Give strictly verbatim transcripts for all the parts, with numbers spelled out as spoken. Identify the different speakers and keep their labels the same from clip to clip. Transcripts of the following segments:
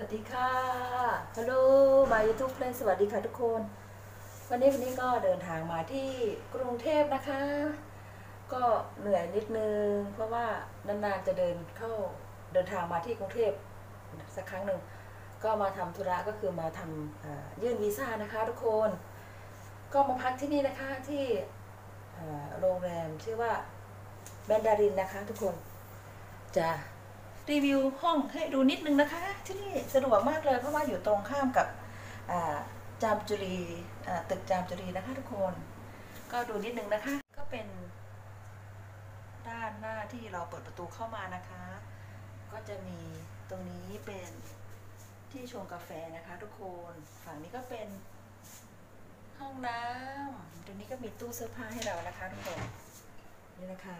Speaker 1: วัสดีค่ะฮัลโหลมายูทูบเพลนสวัสดีค่ะทุกคน วันนี้วันนี้ก็เดินทางมาที่กรุงเทพนะคะ ก็เหนื่อยนิดนึงเพราะว่านานๆจะเดินเข้าเดินทางมาที่กรุงเทพสักครั้งหนึ่งก็มาทำธุระก็คือมาทำยื่นวีซ่านะคะทุกคน ก็มาพักที่นี่นะคะที่โรงแรมชื่อว่าแมนดารินนะคะทุกคนจะรีวิวห้องให้ดูนิดนึงนะคะที่นี่สะดวกมากเลยเพราะว่าอยู่ตรงข้ามกับจามจุรีตึกจามจุรีนะคะทุกคนก็ดูนิดนึงนะคะก็เป็นด้านหน้าที่เราเปิดประตูเข้ามานะคะก็จะมีตรงนี้เป็นที่ชงกาแฟนะคะทุกคนฝั่งนี้ก็เป็นห้องน้ำตรงนี้ก็มีตู้เสื้อผ้าให้เรานะคะทุกคนนี่นะคะ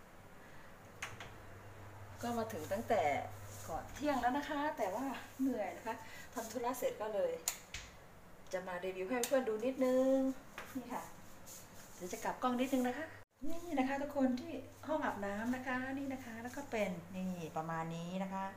Speaker 1: ก็มาถึงตั้งแต่ก่อนเที่ยงแล้วนะคะแต่ว่าเหนื่อยนะคะทำธุระเสร็จก็เลยจะมารีวิวให้เพื่อนดูนิดนึงนี่ค่ะเดี๋ยวจะกลับกล้องนิดนึงนะคะนี่นะคะทุกคนที่ห้องอาบน้ำนะคะนี่นะคะแล้วก็เป็นนี่ประมาณนี้นะคะ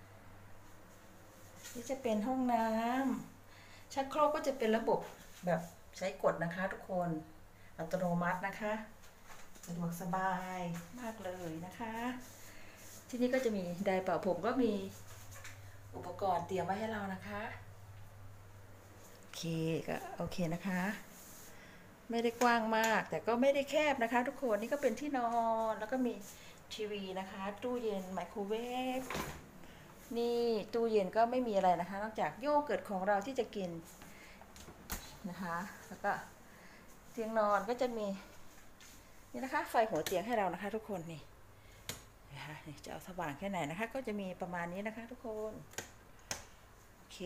Speaker 1: นี่จะเป็นห้องน้ำชักโครกก็จะเป็นระบบแบบใช้กดนะคะทุกคนอัตโนมัตินะคะสะดวกสบายมากเลยนะคะที่นี่ก็จะมีไดร์เป่าผมก็มีอุปกรณ์เตรียมไว้ให้เรานะคะโอเคก็โอเคนะคะไม่ได้กว้างมากแต่ก็ไม่ได้แคบนะคะทุกคนนี่ก็เป็นที่นอนแล้วก็มีทีวีนะคะตู้เย็นไมโครเวฟนี่ตู้เย็นก็ไม่มีอะไรนะคะนอกจากโยเกิร์ตของเราที่จะกินนะคะแล้วก็เตียงนอนก็จะมีนี่นะคะไฟหัวเตียงให้เรานะคะทุกคนนี่นะคะจะเอาสว่างแค่ไหนนะคะก็จะมีประมาณนี้นะคะทุกคนโอเค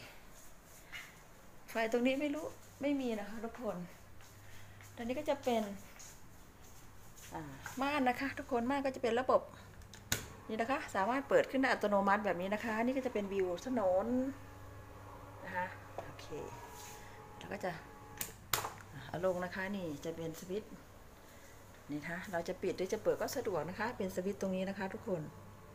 Speaker 1: ไฟตรงนี้ไม่รู้ไม่มีนะคะทุกคนตอนนี้ก็จะเป็นม่านนะคะทุกคนม่านก็จะเป็นระบบนี่นะคะสามารถเปิดขึ้นได้อัตโนมัติแบบนี้นะคะนี่ก็จะเป็นวิวถนนนะคะโอเคแล้วก็จะเอาลงนะคะนี่จะเป็นสวิตช์นี่คะเราจะปิดหรือจะเปิดก็สะดวกนะคะเป็นสวิตช์ตรงนี้นะคะทุกคน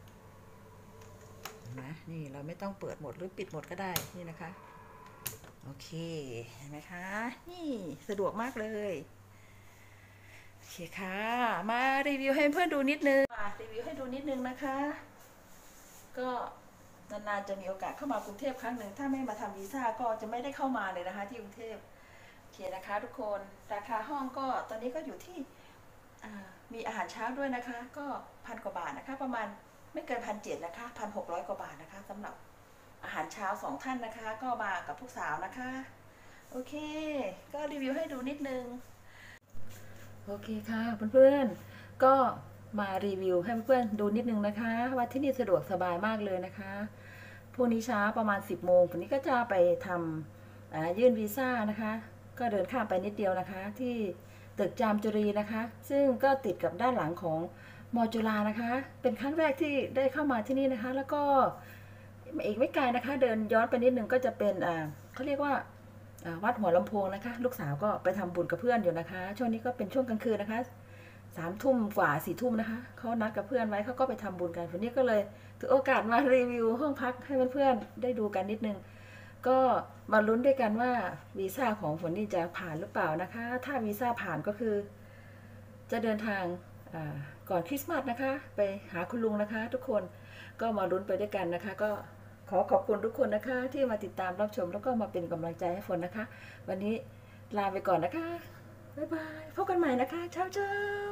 Speaker 1: นะนี่เราไม่ต้องเปิดหมดหรือปิดหมดก็ได้นี่นะคะโอเคเห็นไหมคะนี่สะดวกมากเลยโอเคค่ะมารีวิวให้เพื่อนดูนิดนึงมารีวิวให้ดูนิดนึงนะคะก็นานๆจะมีโอกาสเข้ามากรุงเทพครั้งหนึ่งถ้าไม่มาทำวีซ่าก็จะไม่ได้เข้ามาเลยนะคะที่กรุงเทพโอเคนะคะทุกคนราคาห้องก็ตอนนี้ก็อยู่ที่มีอาหารเช้าด้วยนะคะก็พันกว่าบาทนะคะประมาณไม่เกินพันเจ็ดนะคะพันหกร้อยกว่าบาทนะคะสำหรับอาหารเช้าสองท่านนะคะก็มากับผู้สาวนะคะโอเคก็รีวิวให้ดูนิดนึงโอเคค่ะเพื่อนๆก็มารีวิวให้เพื่อนๆดูนิดนึงนะคะว่าที่นี่สะดวกสบายมากเลยนะคะพรุ่งนี้เช้าประมาณสิบโมงวันนี้ก็จะไปทำยื่นวีซ่านะคะก็เดินข้ามไปนิดเดียวนะคะที่ตึกจามจุรีนะคะซึ่งก็ติดกับด้านหลังของมอจุฬานะคะเป็นครั้งแรกที่ได้เข้ามาที่นี่นะคะแล้วก็อีกไม่ไกลนะคะเดินย้อนไปนิดนึงก็จะเป็นอ่าเขาเรียกว่าวัดหัวลำโพงนะคะลูกสาวก็ไปทำบุญกับเพื่อนอยู่นะคะช่วงนี้ก็เป็นช่วงกลางคืนนะคะสามทุ่มกว่าสี่ทุ่มนะคะเขานัดกับเพื่อนไว้เขาก็ไปทำบุญกันวันนี้ก็เลยถือโอกาสมารีวิวห้องพักให้เพื่อนๆได้ดูกันนิดนึงก็มาลุ้นด้วยกันว่าวีซ่าของฝนนี่จะผ่านหรือเปล่านะคะถ้าวีซ่าผ่านก็คือจะเดินทางก่อนคริสต์มาสนะคะไปหาคุณลุงนะคะทุกคนก็มาลุ้นไปด้วยกันนะคะก็ขอขอบคุณทุกคนนะคะที่มาติดตามรับชมแล้วก็มาเป็นกำลังใจให้ฝนนะคะวันนี้ลาไปก่อนนะคะบ๊ายบายพบกันใหม่นะคะเช้าเช้า